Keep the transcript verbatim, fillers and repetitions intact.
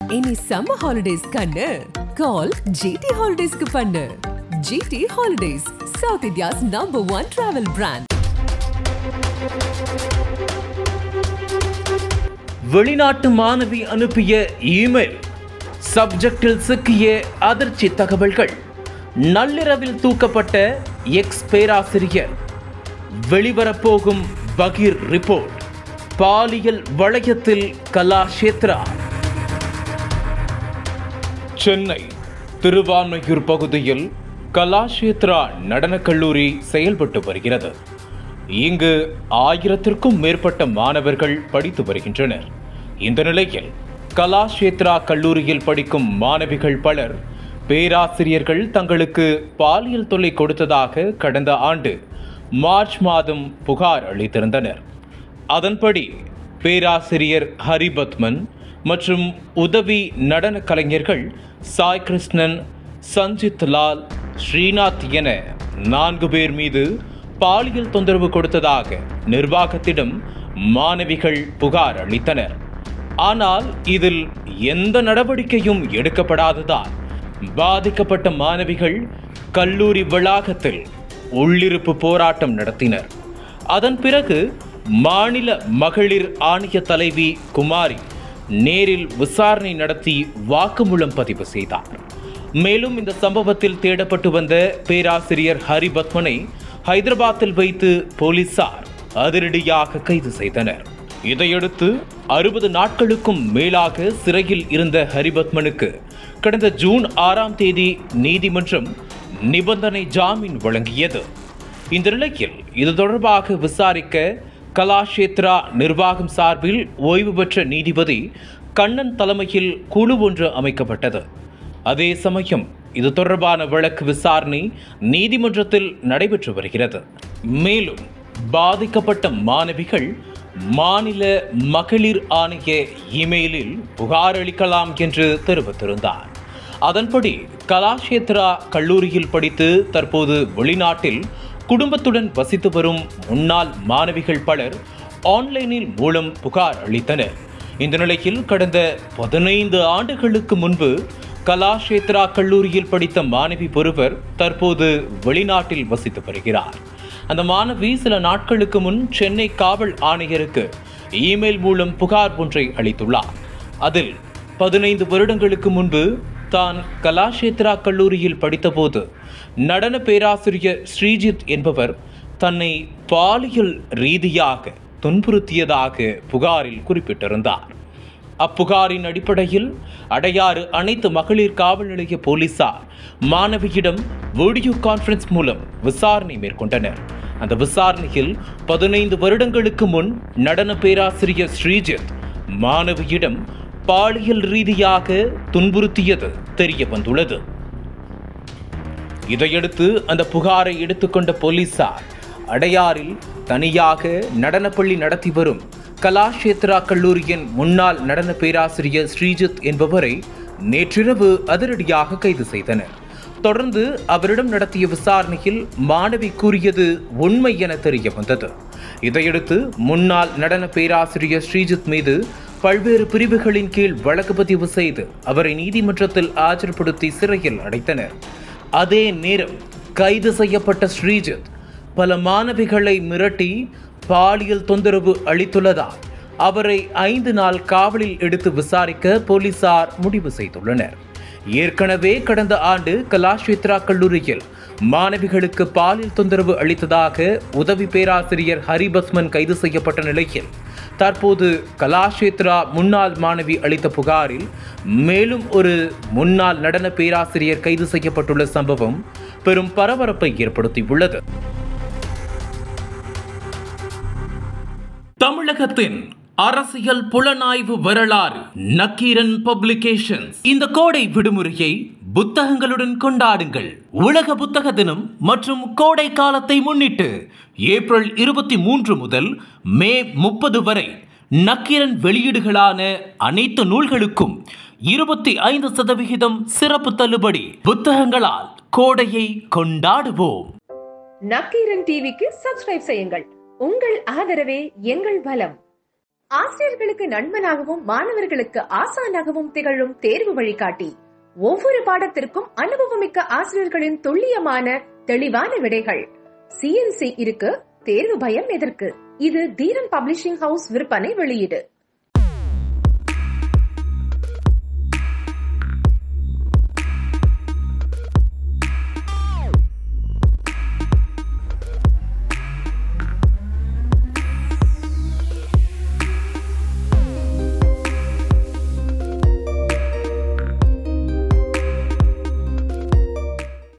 Any summer holidays kannu call G T Holidays ku pannu. G T Holidays, South India's number one travel brand. வெளிநாட்டு மாணவி அனுப்பிய email சப்ஜெக்டில் சிக்கிய அதிர்ச்சி தகவல்கள். நள்ளிரவில் தூக்கப்பட்ட எக்ஸ் பேராசிரியர். வெளிவரப்போகும் பகீர் ரிப்போர்ட். பாலியல் வளையத்தில் கலாஷேத்ரா. சென்னை திருவான்மையூர் பகுதியில் கலாஷேத்ரா நடனக் கல்லூரி செயல்பட்டு வருகிறது. இங்கு ஆயிரத்திற்கும் மேற்பட்ட மாணவர்கள் படித்து வருகின்றனர். இந்த நிலையில் கலாஷேத்ரா கல்லூரியில் படிக்கும் மாணவிகள் பலர் பேராசிரியர்கள் தங்களுக்கு பாலியல் தொல்லை கொடுத்ததாக கடந்த ஆண்டு மார்ச் மாதம் புகார் அளித்திருந்தனர். அதன்படி பேராசிரியர் ஹரிபத்மன் மற்றும் உதவி நடன கலைஞர்கள் சாய் கிருஷ்ணன், சஞ்சித் லால், ஸ்ரீநாத் என நான்கு பேர் மீது பாலியல் தொந்தரவு கொடுத்ததாக நிர்வாகத்திடம் மாணவிகள் புகார் அளித்தனர். ஆனால் இதில் எந்த நடவடிக்கையும் எடுக்கப்படாததால் பாதிக்கப்பட்ட மாணவிகள் கல்லூரி வளாகத்தில் உள்ளிருப்பு போராட்டம் நடத்தினர். அதன் பிறகு மாநில மகளிர் ஆணைய தலைவி குமாரி நேரில் விசாரணை நடத்தி வாக்குமூலம் பதிவு செய்தார். மேலும் இந்த சம்பவத்தில் தேடப்பட்டு வந்த பேராசிரியர் ஹரிபத்மனை ஹைதராபாத்தில் வைத்து போலீசார் அதிரடியாக கைது செய்தனர். இதையடுத்து அறுபது நாட்களுக்கும் மேலாக சிறையில் இருந்த ஹரிபத்மனுக்கு கடந்த ஜூன் ஆறாம் தேதி நீதிமன்றம் நிபந்தனை ஜாமீன் வழங்கியது. இந்த நிலையில் இது தொடர்பாக விசாரிக்க கலாஷேத்ரா நிர்வாகம் சார்பில் ஓய்வு பெற்ற நீதிபதி கண்ணன் தலைமையில் குழு ஒன்று அமைக்கப்பட்டது. அதே சமயம் இது தொடர்பான வழக்கு விசாரணை நீதிமன்றத்தில் நடைபெற்று வருகிறது. மேலும் பாதிக்கப்பட்ட மாணவிகள் மாநில மகளிர் ஆணைய இமெயிலில் புகார் அளிக்கலாம் என்று தெரிவித்திருந்தார். அதன்படி கலாஷேத்ரா கல்லூரியில் படித்து தற்போது வெளிநாட்டில் குடும்பத்துடன் வசித்து வரும் முன்னாள் மாணவிகள் பலர் ஆன்லைனில் மூலம் புகார் அளித்தனர். இந்த நிலையில் கடந்த பதினைந்து ஆண்டுகளுக்கு முன்பு கலாஷேத்ரா கல்லூரியில் படித்த மாணவி ஒருவர் தற்போது வெளிநாட்டில் வசித்து வருகிறார். அந்த மாணவி சில நாட்களுக்கு முன் சென்னை காவல் ஆணையருக்கு இமெயில் மூலம் புகார் ஒன்றை அளித்துள்ளார். அதில் பதினைந்து வருடங்களுக்கு முன்பு தான் கலாஷேத்ரா கல்லூரியில் படித்தபோது நடன பேராசிரியர் ஸ்ரீஜித் என்பவர் தன்னை பாலியல் ரீதியாக துன்புறுத்தியதாக புகாரில் குறிப்பிட்டிருந்தார். அப்புகாரின் அடிப்படையில் அடையாறு அனைத்து மகளிர் காவல் நிலைய போலீசார் மாணவியிடம் வீடியோ கான்பரன்ஸ் மூலம் விசாரணை மேற்கொண்டனர். அந்த விசாரணையில் பதினைந்து வருடங்களுக்கு முன் நடன பேராசிரியர் ஸ்ரீஜித் மாணவியிடம் பாலியல் ரீதியாக துன்புறுத்தியது தெரிய வந்துள்ளது. இதையடுத்து அந்த புகாரை எடுத்துக்கொண்ட போலீசார் அடையாறில் தனியாக நடனப்பள்ளி நடத்தி வரும் கலாஷேத்ரா கல்லூரியின் முன்னாள் நடன பேராசிரியர் ஸ்ரீஜித் என்பவரை நேற்றிரவு அதிரடியாக கைது செய்தனர். தொடர்ந்து அவரிடம் நடத்திய விசாரணையில் மாணவி கூறியது உண்மை என தெரிய வந்தது. இதையடுத்து முன்னாள் நடன பேராசிரியர் ஸ்ரீஜித் மீது பல்வேறு பிரிவுகளின் கீழ் வழக்கு பதிவு செய்து அவரை நீதிமன்றத்தில் ஆஜர்படுத்தி சிறையில் அடைத்தனர். அதே நேரம் கைது செய்யப்பட்ட ஸ்ரீஜித் பல மாணவிகளை மிரட்டி பாலியல் தொந்தரவு அளித்துள்ளதால் அவரை ஐந்து நாள் காவலில் எடுத்து விசாரிக்க போலீசார் முடிவு செய்துள்ளனர். ஏற்கனவே கடந்த ஆண்டு கலாஷேத்ரா கல்லூரியில் மாணவிகளுக்கு பாலியல் தொந்தரவு அளித்ததாக உதவி பேராசிரியர் ஹரிபத்மன் கைது செய்யப்பட்ட நிலையில் தற்போது கலாஷேத்ரா முன்னாள் மாணவி அளித்த புகாரில் மேலும் ஒரு முன்னாள் நடன பேராசிரியர் கைது செய்யப்பட்டுள்ள சம்பவம் பெரும் பரபரப்பை ஏற்படுத்தியுள்ளது. தமிழகத்தின் அரசியல் புலனாய்வு வரலாறு நக்கீரன் பப்ளிகேஷன்ஸ். இந்த கோடை விடுமுறையை புத்தகங்களுடன் கொண்டாடுங்கள். உலக புத்தக தினம் மற்றும் கோடை காலத்தை முன்னிட்டு ஏப்ரல் இருபத்தி மூன்று முதல் மே முப்பது வரை நக்கீரன் வெளியீடுகளான அனைத்து நூல்களுக்கும் இருபத்தி ஐந்து சதவிகிதம் சிறப்பு தள்ளுபடி. புத்தகங்களால் கோடையை கொண்டாடுவோம். நக்கீரன் டிவிக்கு சப்ஸ்கிரைப் செய்யுங்கள். உங்கள் ஆதரவே எங்கள் பலம். ஆசிரியர்களுக்கு நண்பனாகவும் மாணவர்களுக்கு ஆசானாகவும் திகழும் தேர்வு வழிகாட்டி. ஒவ்வொரு பாடத்திற்கும் அனுபவமிக்க ஆசிரியர்களின் துல்லியமான தெளிவான விடைகள். சிஎன்சி இருக்கு, தேர்வு பயம் எதற்கு? இது தீரன் பப்ளிஷிங் ஹவுஸ் விற்பனை வெளியீடு.